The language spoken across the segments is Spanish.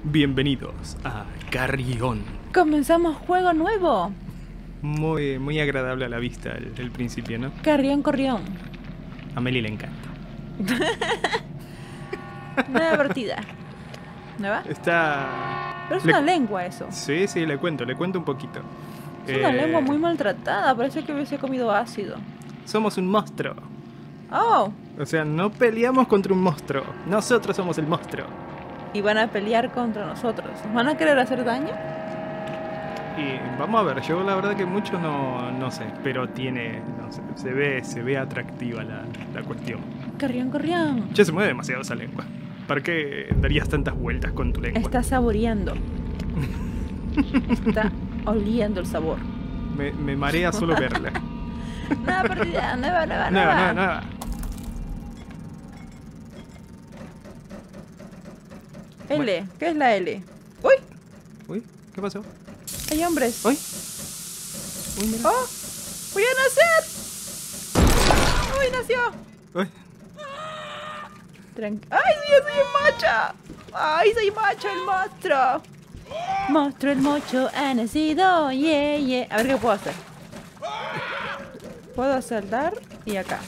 Bienvenidos a Carrión. Comenzamos juego nuevo. Muy agradable a la vista el principio, ¿no? Carrión, corrión. A Meli le encanta. Nueva partida. ¿Nueva? Está... Pero es una lengua eso. Sí, le cuento un poquito. Es una lengua muy maltratada. Parece que hubiese comido ácido. Somos un monstruo. Oh. O sea, no peleamos contra un monstruo. Nosotros somos el monstruo. Y van a pelear contra nosotros. ¿Nos van a querer hacer daño? Y vamos a ver, yo la verdad que mucho no sé, pero tiene, no sé, se ve atractiva la cuestión. Carrión, corrión. Ya se mueve demasiado esa lengua. ¿Para qué darías tantas vueltas con tu lengua? Está saboreando. Está oliendo el sabor. Me marea solo verla. Nueva partida, nueva. Nueva. L, ¿qué es la L? Uy, ¿qué pasó? Hay hombres. Uy, mira. ¡Oh! ¡Voy a nacer! ¡Uy, nació! Uy. ¡Ay, Dios, soy macha! ¡Ay, soy macho, el monstruo! Monstruo, el mocho ha nacido. Yeah. A ver qué puedo hacer. Puedo saltar y acá.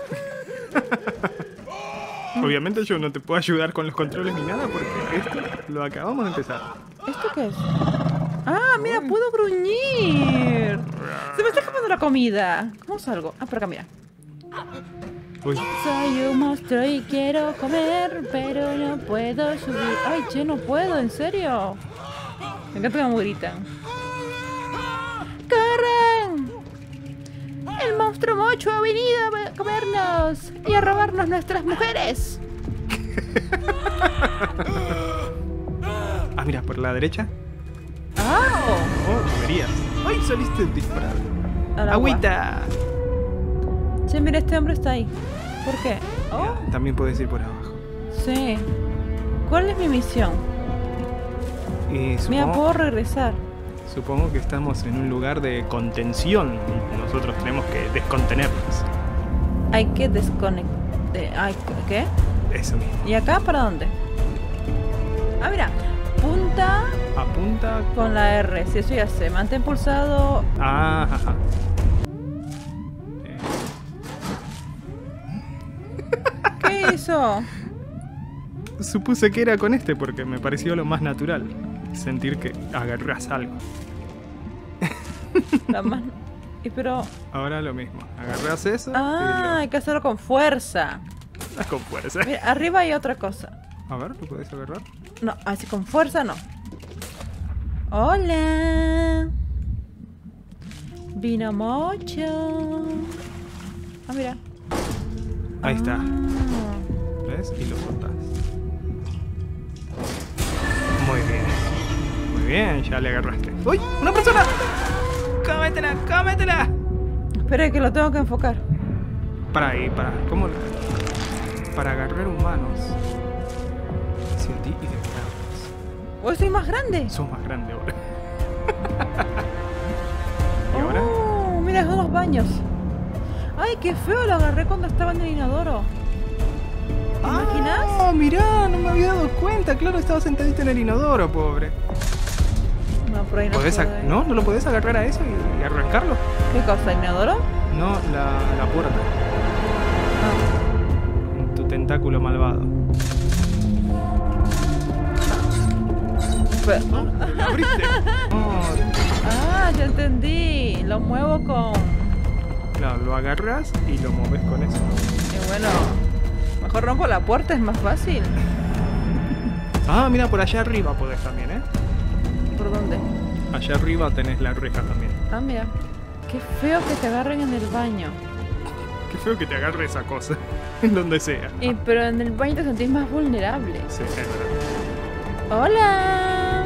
Obviamente yo no te puedo ayudar con los controles ni nada porque esto lo acabamos de empezar. ¿Esto qué es? ¡Ah, mira, puedo gruñir! Se me está escapando la comida. ¿Cómo salgo? Ah, por acá, mira. Uy. Soy un monstruo y quiero comer, pero no puedo subir. Ay, che, no puedo, ¿en serio? Me encanta cómo gritan. ¡Corran! El monstruo mocho ha venido a comernos y a robarnos nuestras mujeres. Ah, mira, por la derecha. ¡Oh! Deberías. ¡Ay, saliste disparado! Al agua. ¡Agüita! Che, mira, este hombre está ahí. ¿Por qué? Oh, Mira, también puedes ir por abajo. sí. ¿Cuál es mi misión? Y Mira, puedo regresar. supongo que estamos en un lugar de contención y nosotros tenemos que descontenernos. Hay que desconectar. ¿Qué? Eso mismo. ¿Y acá para dónde? Ah, mira. Punta Apunta. con la R. Si eso ya sé. Mantén pulsado. Ah, ajá. ¿Qué hizo? Supuse que era con este porque me pareció lo más natural. Sentir que agarras algo. La más... pero... Ahora lo mismo. Agarras eso Ah, hay que hacerlo con fuerza. y con fuerza. Mira, arriba hay otra cosa. A ver, ¿lo puedes agarrar? No, así con fuerza no. Hola. Vino mocho. Ah, mira. Ahí está. Ah. ¿Ves? Y lo soltás. Muy bien. Muy bien, ya le agarraste. ¡Uy! ¡Una persona! ¡Cómetela! Espera que lo tengo que enfocar. Para ahí, ¿cómo? Para agarrar humanos. Hacia ti y devorarlos. ¡Oh, soy más grande! Sos más grande ahora. ¿Y ahora? Oh, mira, son los baños. ¡Ay, qué feo! Lo agarré cuando estaba en el inodoro. ¿Te imaginas? ¡Ah, mirá! No me había dado cuenta. Claro, estaba sentadito en el inodoro, pobre. No, por ahí no ¿Podés puedo ir. ¿No? ¿No lo podés agarrar a eso y arrancarlo? ¿Qué cosa? ¿Inodoro? No, la puerta. Ah. Tu tentáculo malvado. ¡La abriste! Oh, Ah, ya entendí. Lo muevo con... claro, lo agarras y lo moves con eso. Y bueno, mejor rompo la puerta, es más fácil. Ah, mira, por allá arriba podés también, ¿eh? ¿Por dónde? Allá arriba tenés la reja también. Ah, mira. Qué feo que te agarren en el baño. Qué feo que te agarre esa cosa. En donde sea. Pero en el baño te sentís más vulnerable. Sí, es verdad. ¡Hola!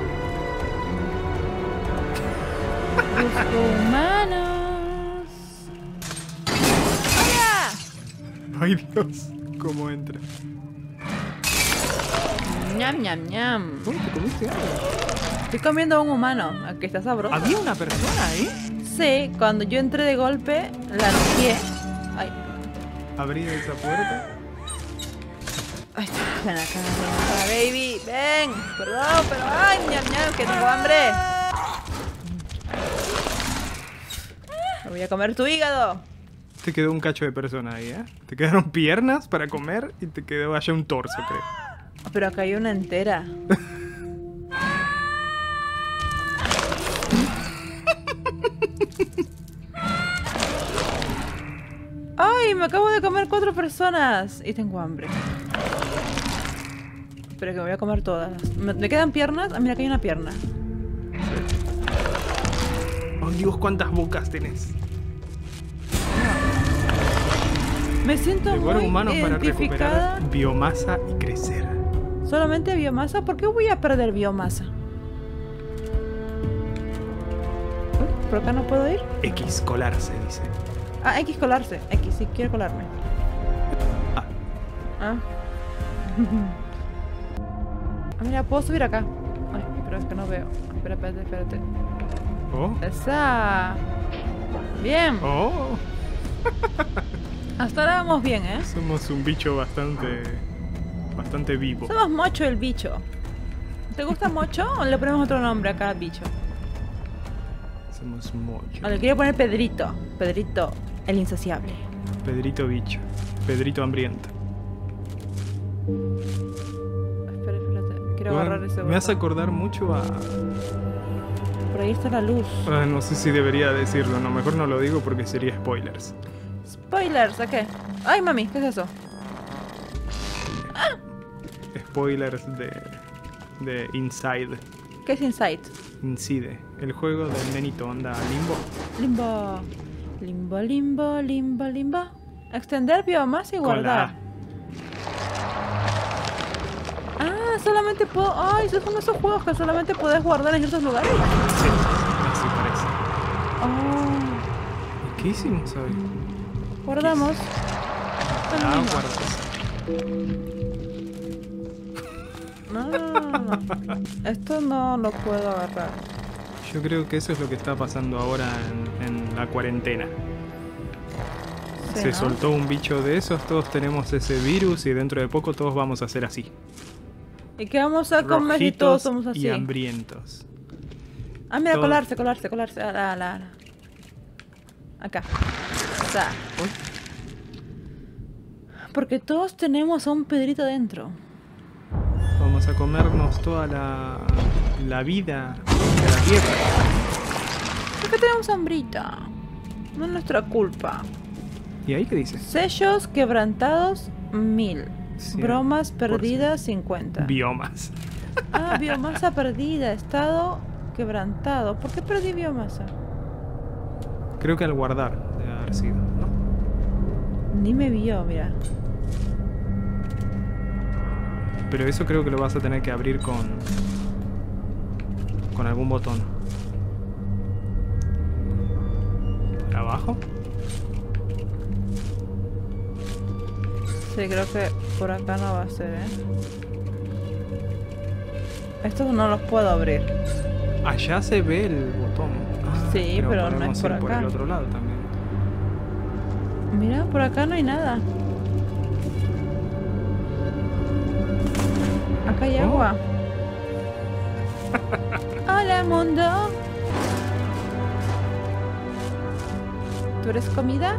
Busco humanos. ¡Hola! Ay, Dios. ¿Cómo entra? Ñam. Uy, ¿te comiste algo? Estoy comiendo a un humano, que está sabroso. ¿Había una persona ahí? Sí, cuando yo entré de golpe, la noqueé. Ay, Abrí esa puerta. Ay, ven acá, baby. Ven. Perdón, pero ay, ñam, ñam, que tengo hambre. Me voy a comer tu hígado. Te quedó un cacho de persona ahí, ¿eh? Te quedaron piernas para comer y te quedó allá un torso, creo. Pero acá hay una entera. ¡Ay! Me acabo de comer 4 personas. Y tengo hambre. Espera que me voy a comer todas. ¿Me quedan piernas? Ah, mira, acá hay una pierna. Oh, Dios, cuántas bocas tenés. Me siento Devora muy humanos para identificada. recuperar biomasa y crecer. ¿Solamente biomasa? ¿Por qué voy a perder biomasa? ¿Por acá no puedo ir? X, colarse, dice. Ah, X colarse. X, sí, quiero colarme. Ah, Ah. Ah, mira, puedo subir acá. Ay, pero es que no veo. Espera, espérate, espérate. oh, Esa. Bien. oh. Hasta ahora vamos bien, ¿eh? Somos un bicho bastante vivo. Somos Mocho el bicho. ¿Te gusta Mocho o le ponemos otro nombre acá al bicho? Somos mocho. O le quiero poner Pedrito. Pedrito, el insaciable. Pedrito bicho. Pedrito hambriento. Espera, espérate. Quiero Bueno, agarrar ese me hace botón. acordar mucho a... Por ahí está la luz. Ah, no sé si debería decirlo, no, mejor no lo digo porque sería spoilers. Spoilers, ¿a qué? Ay, mami, ¿qué es eso? Spoilers de Inside. ¿Qué es Insight? Inside, el juego del nenito, onda Limbo. Limbo. Limbo, limbo, limbo, limbo. Extender biomasa y Con la guardar. A. Ah, solamente puedo... Ay, esos son esos juegos que solamente puedes guardar en ciertos lugares. Sí, así parece. Oh, ¿Y qué hicimos hoy? guardamos. Ah, mismo. guardas. No. Esto no lo puedo agarrar. Yo creo que eso es lo que está pasando ahora en la cuarentena. Sí, Se ¿no? soltó un bicho de esos, todos tenemos ese virus y dentro de poco todos vamos a ser así. ¿Y qué vamos a comer si todos Rojitos somos así? y hambrientos. Ah, mira, Todo- colarse, colarse, colarse. Acá. O sea, Uy, porque todos tenemos a un Pedrito dentro. vamos a comernos toda la vida de la tierra. ¿Por qué tenemos hambrita? No es nuestra culpa. ¿Y ahí qué dice? Sellos quebrantados, 1000. Sí, Bromas por perdidas, 50. Biomas. Ah, biomasa perdida. Estado quebrantado. ¿Por qué perdí biomasa? Creo que al guardar debe haber sido, ¿no? Ni me vio, mira. Pero eso creo que lo vas a tener que abrir con algún botón. ¿Para abajo? Sí, creo que por acá no va a ser, ¿eh? Estos no los puedo abrir. Allá se ve el botón. Ah, Sí, pero no podemos es por ir por acá. el otro lado también. Mira, por acá no hay nada. Acá hay Oh. agua. Hola, mundo. ¿Tú eres comida?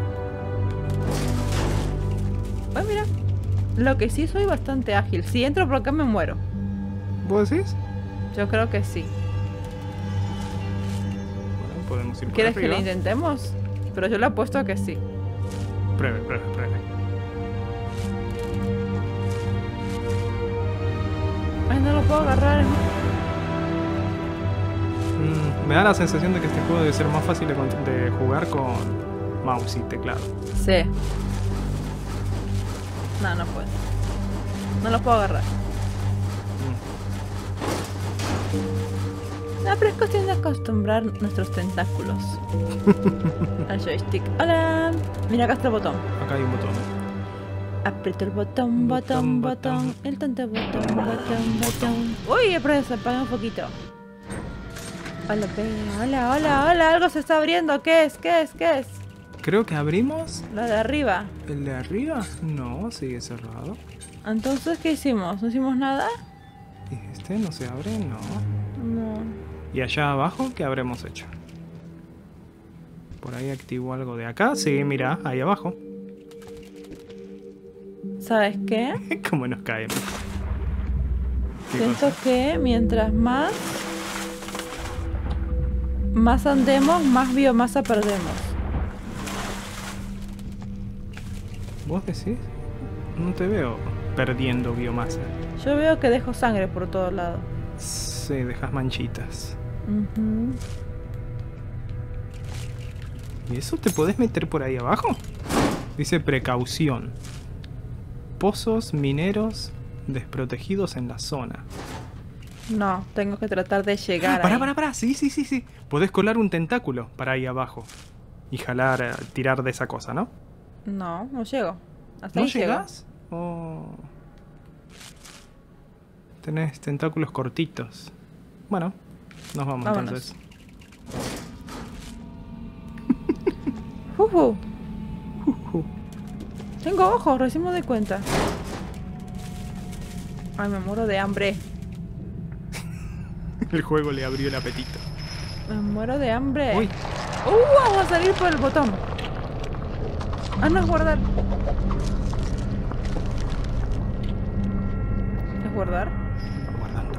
Ay, mira. Lo que sí soy bastante ágil. Si entro por acá me muero. ¿Vos decís? Yo creo que sí. Bueno, podemos ir por ¿Quieres que arriba. lo intentemos? Pero yo le apuesto a que sí. Pruebe, pruebe, pruebe. Ay, no lo puedo agarrar. Me da la sensación de que este juego debe ser más fácil de jugar con mouse y teclado. Sí. No, no puedo. No lo puedo agarrar. No, pero es cuestión de acostumbrar nuestros tentáculos al joystick. ¡Hola! Mira, acá está el botón. Acá hay un botón. Aprieto el botón, botón, botón. El tonto botón, botón, botón. Uy, se apaga un poquito. Hola, hola, hola, hola. Algo se está abriendo. ¿Qué es? ¿Qué es? ¿Qué es? Creo que abrimos Lo de arriba. el de arriba. No, sigue cerrado. Entonces, ¿qué hicimos? ¿No hicimos nada? ¿Y este no se abre? No. No. ¿Y allá abajo qué habremos hecho? Por ahí activo algo de acá. Sí, mira, ahí abajo. ¿Sabes qué? ¿Cómo nos caemos? ¿Qué Siento cosa? que mientras más andemos, más biomasa perdemos. ¿Vos decís? No te veo perdiendo biomasa. Yo veo que dejo sangre por todos lados. Sí, dejas manchitas. Ujú. ¿Y eso te podés meter por ahí abajo? Dice precaución. Pozos mineros desprotegidos en la zona. No, tengo que tratar de llegar ahí. Pará. Sí. Podés colar un tentáculo para ahí abajo. Y jalar, tirar de esa cosa, ¿no? No, no llego. Hasta ¿No ahí llego. llegás? Oh. Tenés tentáculos cortitos. Bueno, nos vamos Vámonos. entonces. Ujú. Tengo ojos, recién me doy cuenta. Ay, me muero de hambre. El juego le abrió el apetito. Me muero de hambre. Uy, Vamos a salir por el botón. Ah, no, es guardar. ¿Es guardar? guardando.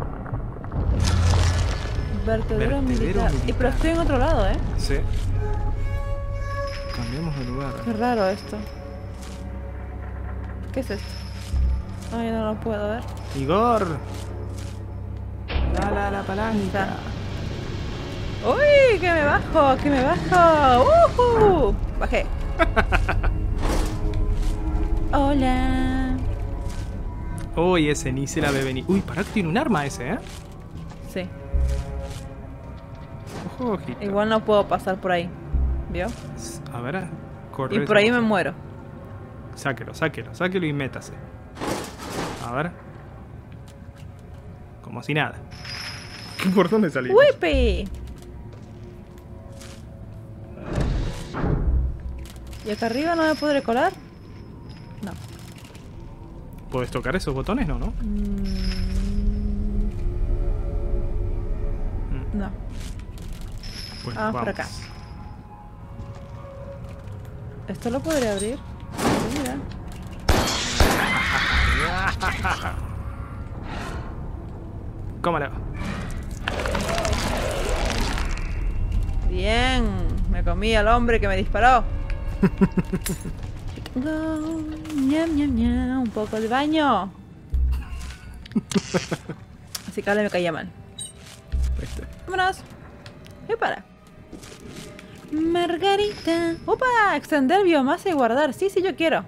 Vertedero militar. militar. Y pero estoy en otro lado, ¿eh? Sí. Cambiamos de lugar. Qué raro esto. ¿Qué es esto? Ay, no lo puedo ver. Igor. Dale a la palanca. ¡Uy! ¡Que me bajo! ¡Que me bajo! Bajé. Hola. Uy, ese ni se la ve venir. Uy, pará que tiene un arma ese, ¿eh? Sí. Ojo, ojito. Igual no puedo pasar por ahí. ¿Vio? A ver, corre. Y por ahí me muero. Sáquelo y métase. A ver. Como si nada. ¿Por dónde salimos? ¡Whippy! ¿Y acá arriba no me podré colar? No. ¿Puedes tocar esos botones? No, ¿no? No. Bueno, Vamos por acá. ¿Esto lo podré abrir? Sí, mira. Cómalo. Bien. Me comí al hombre que me disparó. Ñam, ñam, ñam. Un poco de baño. Así que ahora me caía mal. Ahí está. Vámonos. ¿Qué para? Margarita. ¡Opa! Extender biomasa y guardar. Sí, yo quiero.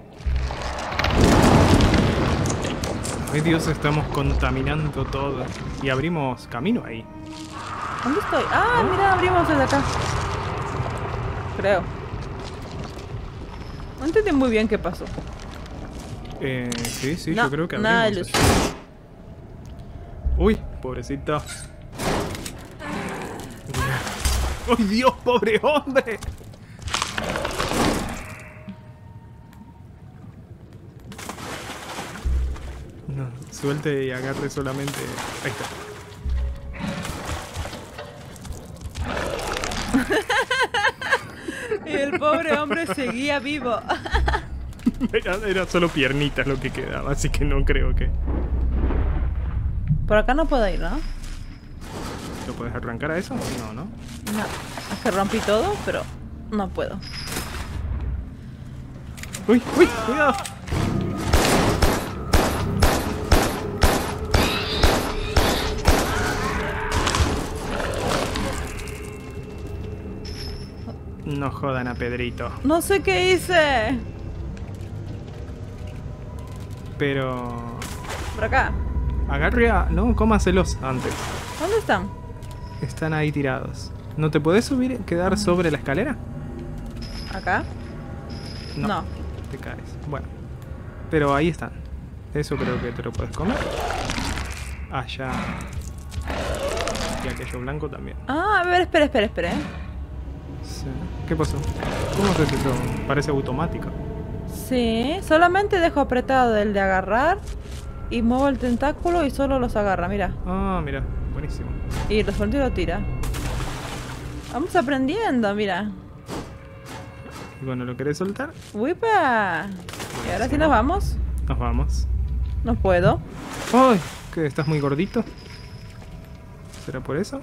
Ay Dios, estamos contaminando todo. Y abrimos camino ahí. ¿Dónde estoy? Ah, mira, abrimos desde acá. Creo. No entendí muy bien qué pasó. Sí, No, yo creo que nada de abrimos. luz. Uy, pobrecito. ¡Ay Dios, pobre hombre! No, suelte y agarre solamente. Ahí está. Y el pobre hombre seguía vivo. Era solo piernitas lo que quedaba, así que no creo que. Por acá no puedo ir, ¿no? ¿Lo puedes arrancar a eso? No, ¿no? No. Es que rompí todo, pero no puedo. ¡Uy! ¡Cuidado! No jodan a Pedrito. No sé qué hice. Pero... Por acá. agarre a... no, cómaselos antes. ¿Dónde están? Están ahí tirados. ¿No te podés subir, quedar sobre la escalera? ¿Acá? No. Te caes. Bueno. Pero ahí están. Eso creo que te lo puedes comer. Allá. Y aquello blanco también. Ah, a ver, espera, Sí. ¿Qué pasó? ¿Cómo haces eso? Parece automático. Sí, solamente dejo apretado el de agarrar y muevo el tentáculo y solo los agarra, mira. Ah, mira, buenísimo. Y lo suelta y lo tira. Vamos aprendiendo, mira. Y cuando lo querés soltar, ¡Uipa! ¿Y ahora sí nos vamos? nos vamos. No puedo. ¡Ay! ¿Qué? ¿Estás muy gordito? ¿Será por eso?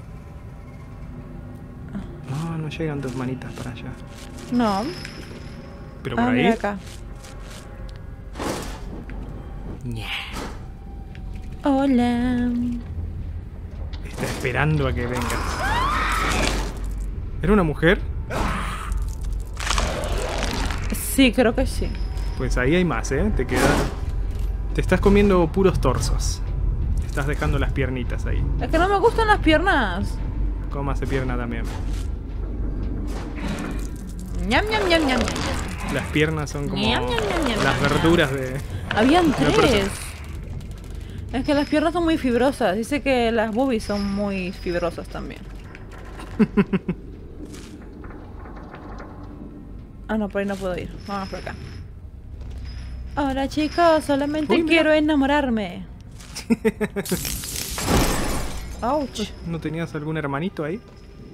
No, no llegan tus manitas para allá. No. Pero por Ah, ahí. mira acá. Ñe. Hola. Está esperando a que vengas. ¿Era una mujer? Sí, creo que sí. Pues ahí hay más, ¿eh? Te estás comiendo puros torsos. Te estás dejando las piernitas ahí. Es que no me gustan las piernas. Cómase pierna también. Ñam, ñam, ñam, ñam, ñam. Las piernas son como Ñam, ñam, ñam, ñam, las ñam. verduras de... Habían No, pero tres. Es que las piernas son muy fibrosas. Dice que las boobies son muy fibrosas también. Ah, no, por ahí no puedo ir. Vamos por acá. Hola chicos, solamente Uy, mira. quiero enamorarme. Ouch. ¿No tenías algún hermanito ahí?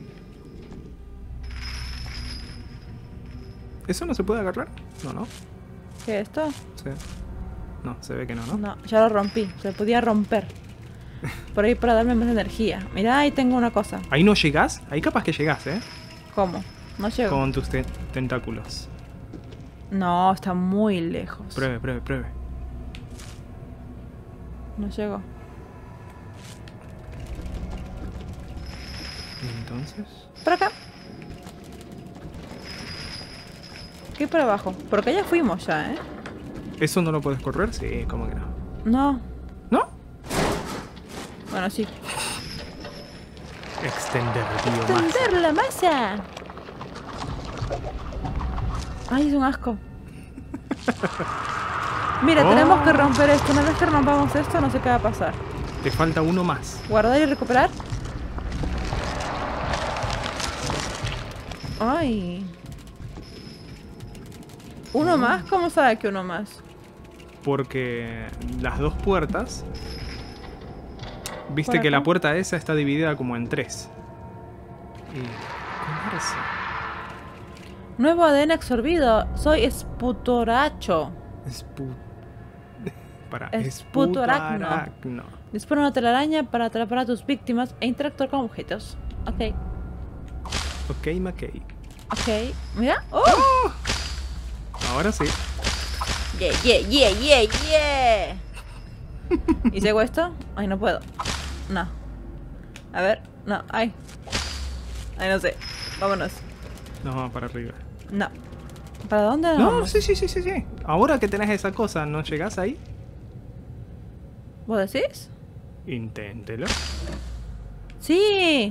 ¿Eso no se puede agarrar? No, no. ¿Qué es esto? Sí. No, se ve que no, ¿no? No, ya lo rompí. Se podía romper. Por ahí para darme más energía. Mirá, ahí tengo una cosa. Ahí no llegás. Ahí capaz que llegás, ¿eh? ¿Cómo? No llego. Con tus tentáculos. No, está muy lejos. Pruebe, pruebe, pruebe. No llego. ¿Y entonces? Por acá. ¿Qué para abajo? Porque ya fuimos ya, ¿eh? ¿Eso no lo puedes correr? Sí, ¿cómo que no? No. ¿No? Bueno, sí. Extender, tío, más. ¡Tender la masa! Ay, es un asco. Mira, Oh. tenemos que romper esto. Una vez que rompamos esto, no sé qué va a pasar. Te falta uno más. Guardar y recuperar. Ay. ¿Uno más? ¿Cómo sabe que uno más? Porque las dos puertas... Viste ¿Por que acá? la puerta esa está dividida como en tres. Y... ¿Cómo es eso? Nuevo ADN absorbido. Soy esputoracho. Para... Esputoaracno. Esputoaracno. Dispara una telaraña para atrapar a tus víctimas e interactuar con objetos. Ok. Ok, McKay. Ok. Mira. ¡Oh! Ahora sí. Yeah, yeah, yeah, yeah, yeah. ¿Y si hago esto? Ay, no puedo. No. A ver. No. Ay. Ay, no sé. Vámonos. Nos vamos para arriba. No. ¿Para dónde nos No, vamos? sí. Ahora que tenés esa cosa, ¿no llegás ahí? ¿Vos decís? Inténtelo. ¡Sí!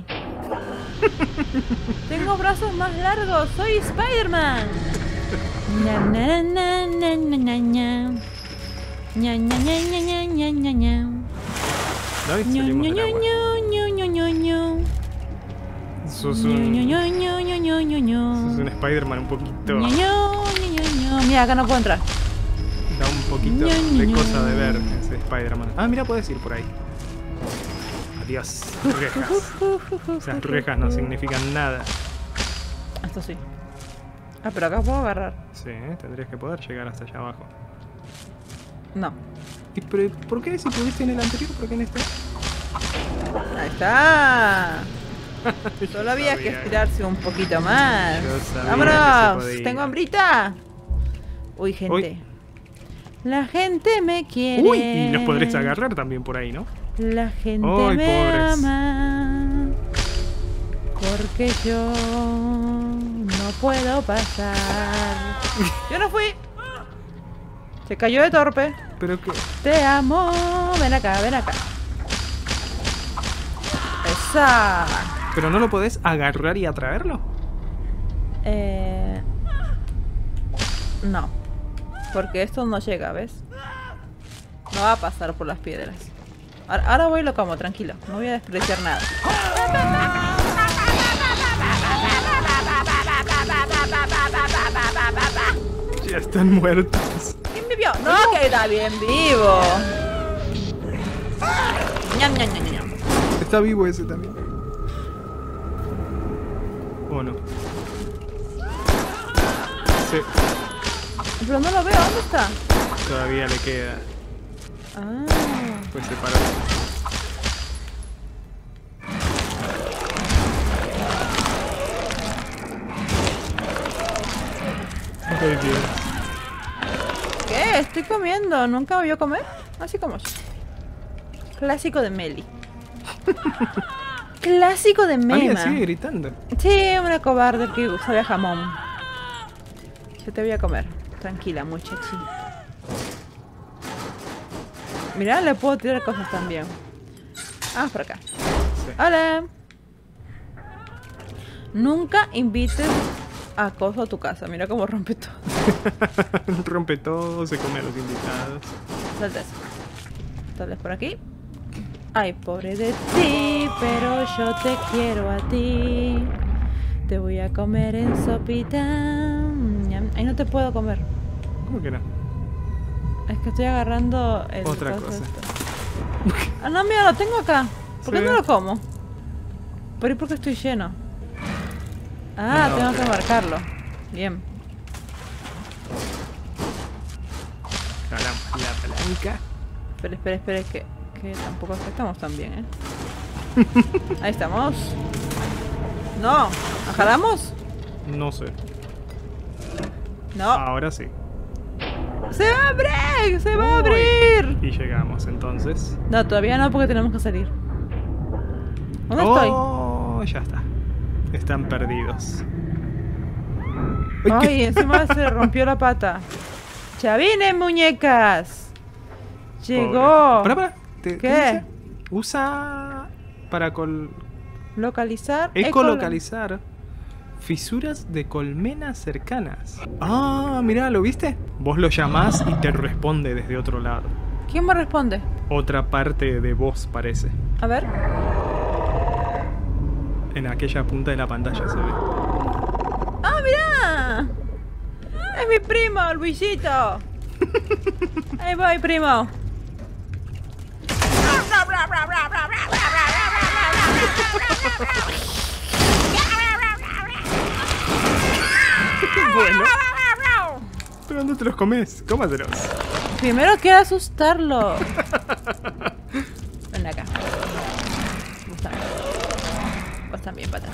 Tengo brazos más largos. ¡Soy Spider-Man! Ña, na, na, na, na, na, ña. Ña, ña, ña, ña, ña, ña, ña, ña. ¿No? Y Ño, salimos ño, del agua. ño, ño, ño, ño. Sos Ño, un... ño, ño, ño, ño, ño, ño, ño. Sos un Spider-Man un poquito... Ño, ño, ño, ño. Mira, acá no puedo entrar. Da un poquito Ño, de ño, cosa ño. de ver ese Spider-Man. Ah, mira, puedes ir por ahí. Adiós, rejas. Esas rejas no significan nada. Esto sí. Ah, pero acá puedo agarrar. Sí, tendrías que poder llegar hasta allá abajo. No. ¿Y por qué si pudiste en el anterior, por qué en este? Ahí está. Yo Solo había que sabía. estirarse un poquito más. Yo sabía que ¡Vámonos! se podía. ¡Tengo hambrita! Uy, gente. Uy. La gente me quiere. Uy, y los podrés agarrar también por ahí, ¿no? La gente Ay, me pobres. ama. Porque yo no puedo pasar. Yo no fui. Se cayó de torpe. Pero que... Te amo. Ven acá, ven acá. Esa. ¿Pero no lo podés agarrar y atraerlo? No. Porque esto no llega, ¿ves? No va a pasar por las piedras. Ahora voy y lo como, tranquilo. No voy a desperdiciar nada. Ya están muertos. ¿Quién vivió? No, que está bien vivo. Ñam, ñam, ñam, ñam. Está vivo ese también. ¿O no? Sí, Pero no lo veo, ¿dónde está? todavía le queda. Ah. Pues se paró. Ay, Dios. ¿Qué? Estoy comiendo. ¿Nunca me vio comer? Así como yo. Clásico de Meli. Clásico de Alguien Mema. sigue gritando. Sí, una cobarde que sabe a jamón. Yo te voy a comer. Tranquila, muchachi. Mirá, le puedo tirar cosas también. Vamos por acá. Sí. Hola. Nunca invites a cosas a tu casa. Mira cómo rompe todo. Rompe todo, se come a los invitados. Salta eso. Tal vez por aquí. Ay, pobre de ti, pero yo te quiero a ti. Te voy a comer en sopita. Ñam. Ay, no te puedo comer. ¿Cómo que no? Es que estoy agarrando el Otra coso cosa. esto. Ah, no, mira, lo tengo acá. ¿Por qué Sí. no lo como? Por ahí porque estoy lleno. Ah, No, tengo pero- que marcarlo. Bien. Jalamos la palanca. Espera, que tampoco estamos tan bien, ¿eh? Ahí estamos. No, ¿jalamos? No sé. No. Ahora sí. ¡Se abre! ¡Se va a Uy. abrir! Y llegamos entonces. No, todavía no porque tenemos que salir. ¿Dónde estoy? Oh, ya está. Están perdidos. Ay, encima se rompió la pata. ¡Ya vine, muñecas! Llegó. Para. ¿Qué? dice? Usa para Localizar. ecolocalizar fisuras de colmenas cercanas. Ah, mirá, ¿lo viste? Vos lo llamás y te responde desde otro lado. ¿Quién me responde? Otra parte de voz parece. A ver. En aquella punta de la pantalla se ve. ¡Ah, mirá! ¡Es mi primo, Luisito! Ahí voy, primo. Bueno. Pero no te los comes, cómatelos. Primero quiero asustarlo. Ven acá. Vos también. Vos también, patas.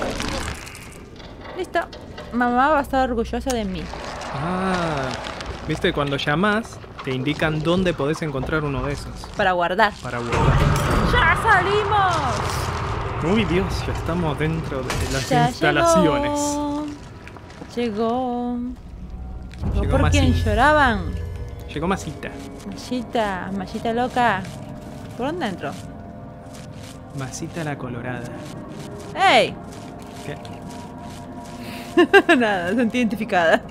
Listo. Mamá va a estar orgullosa de mí. Ah, viste, cuando llamás te indican dónde podés encontrar uno de esos Para guardar. para guardar. ¡Ya salimos! Uy, Dios, ya estamos dentro de las Ya instalaciones. Llegó. Llegó Llegó por quien Masita. lloraban. Llegó Masita. Mallita loca. ¿Por dónde entro? Masita la colorada. ¡Ey! ¿Qué? Nada, sentí identificada.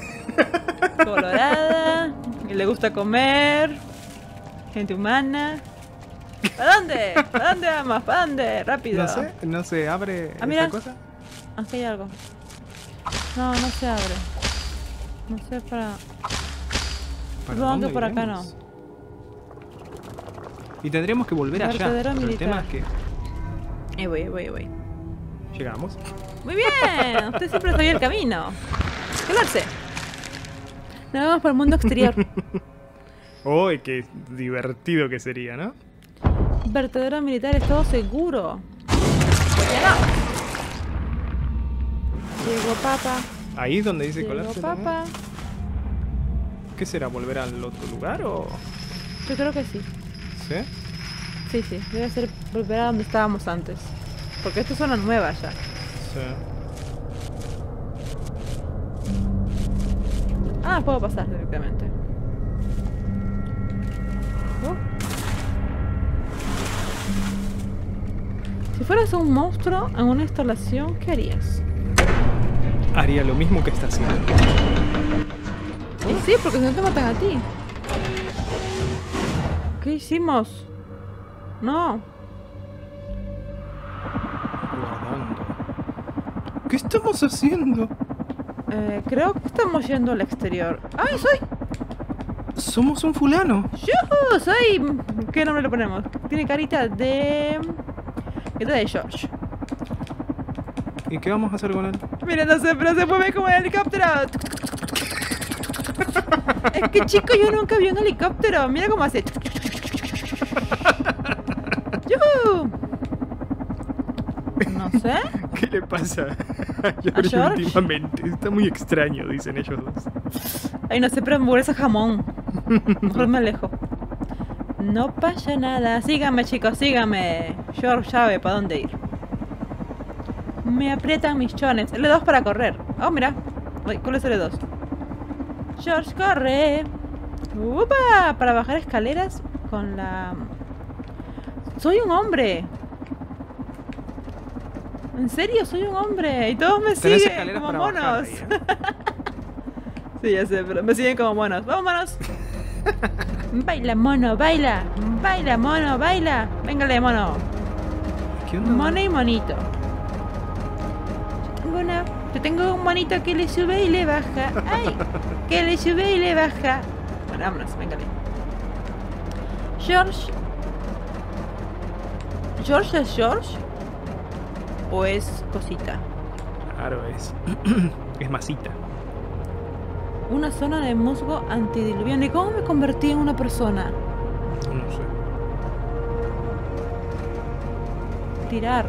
Colorada, que le gusta comer, gente humana. ¿Para dónde? ¿Para dónde vamos? ¿Para dónde? Rápido. No se abre Ah, mira. esa cosa. Aquí hay algo. No, no se abre. No sé para... ¿Para No, dónde que por acá iremos? Y tendríamos que volver allá. Vertedero Pero el militar. tema es que Ahí voy. llegamos. Muy bien, usted siempre sabía el camino. ¡Quedarse! Nos vamos por el mundo exterior. Uy, qué divertido que sería, ¿no? Vertedero militar es todo seguro. Ya no. Llegó papá. Ahí es donde dice Llegó colarse. también. papá. ¿Qué será? ¿Volver al otro lugar o...? Yo creo que sí. ¿Sí? Sí. Debe ser volver a donde estábamos antes. Porque esto es zona nueva ya. Sí. Ah, puedo pasar directamente. Si fueras un monstruo en una instalación, ¿qué harías? Haría lo mismo que está haciendo. Y sí, porque si no te matan a ti. ¿Qué hicimos? No. Guardando. ¿Qué estamos haciendo? Creo que estamos yendo al exterior. ¡Ay, soy! Somos un fulano. ¡Yo soy! ¿Qué nombre le ponemos? Tiene carita de... Carita de George. ¿Y qué vamos a hacer con él? Mira, no sé, pero se mueve como un helicóptero. Es que, chico, yo nunca vi un helicóptero. Mira cómo hace. ¡Yuhu! No sé. ¿Qué le pasa a George George? últimamente? Está muy extraño, dicen ellos dos. Ay, no sé, pero hamburguesa jamón. Mejor me alejo. No pasa nada. Síganme, chicos, síganme. George sabe para dónde ir. Me aprietan mis chones. L2 para correr. Oh, mira. Uy, ¿cuál es L2? George, corre. ¡Upa! Para bajar escaleras con la... Soy un hombre. En serio, soy un hombre. Y todos me Tenés siguen escaleras como para bajar monos. ahí, Sí, ya sé, pero me siguen como monos. ¡Vamos, monos! Baila, mono, baila. Baila, mono, baila. Véngale, mono. ¿Qué onda? Mono y monito. Yo tengo un monito que le sube y le baja. ¡Ay! Que le sube y le baja. Bueno, vámonos, véngale. George. ¿George es George? ¿O es cosita? Claro, es masita. Una zona de musgo antidiluviano. ¿Y cómo me convertí en una persona? No sé. Tirar.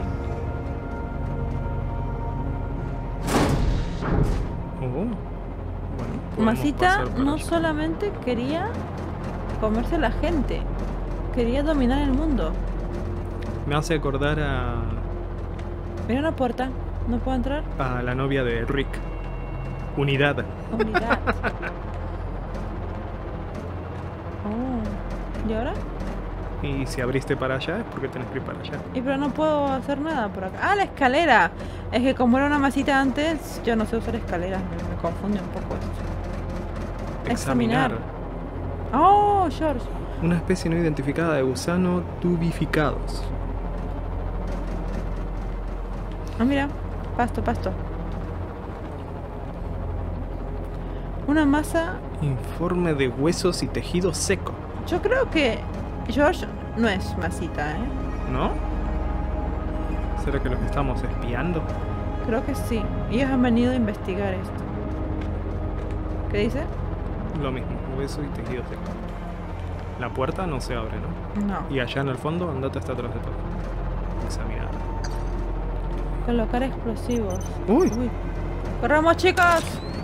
Bueno, podemos Masita pasar para no allá. solamente quería comerse a la gente, quería dominar el mundo. Me hace acordar Mira una puerta, ¿no puedo entrar? a la novia de Rick. Unidad. Unidad. Oh, ¿y ahora? Y si abriste para allá es porque tenés que ir para allá. Y pero no puedo hacer nada por acá. ¡Ah, la escalera! Es que como era una masita antes, yo no sé usar escaleras, me confunde un poco esto. Examinar. ¡Oh, George! Una especie no identificada de gusano tubificados. Ah, mira, pasto, pasto. Una masa. Informe de huesos y tejido seco. Yo creo que George no es masita, ¿eh? ¿No? ¿Será que los estamos espiando? Creo que sí. Ellos han venido a investigar esto. ¿Qué dice? Lo mismo, hueso y tejido seco. La puerta no se abre, ¿no? No. Y allá en el fondo, andate hasta atrás de todo. Examinar. Colocar explosivos. ¡Uy! Uy. ¡Corramos, chicos!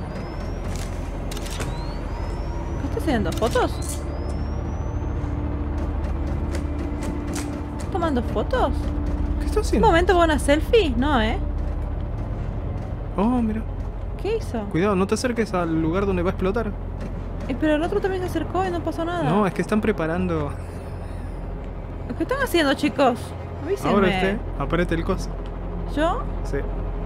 ¿Qué estás haciendo? ¿Fotos? ¿Estás tomando fotos? ¿Qué estás ¿Un haciendo? momento para una selfie? No, ¿eh? Oh, mira. ¿Qué hizo? Cuidado, no te acerques al lugar donde va a explotar. Pero el otro también se acercó y no pasó nada. No, es que están preparando. ¿Qué están haciendo, chicos? Avísenme. Ahora apriete el coso. ¿Yo? Sí.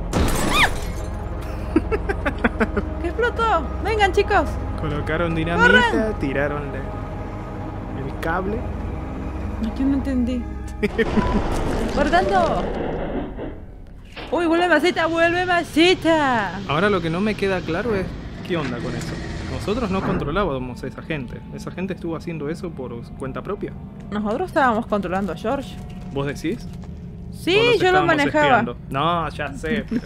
¿Qué explotó? Vengan, chicos. Colocaron dinamita, tiraron el cable. Ay, yo no entendí. ¡Cortando! ¡Uy, vuelve masita, vuelve masita! Ahora lo que no me queda claro es qué onda con eso. Nosotros no controlábamos a esa gente. Esa gente estuvo haciendo eso por cuenta propia. Nosotros estábamos controlando a George. ¿Vos decís? Sí, ¿O los yo lo estábamos manejaba. espiando? No, ya sé. pero-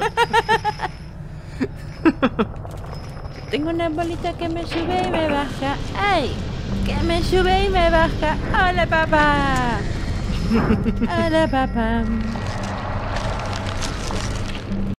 Tengo una bolita que me sube y me baja. ¡Ay! Que me sube y me baja. ¡Hola, papá! ¡Hola, papá!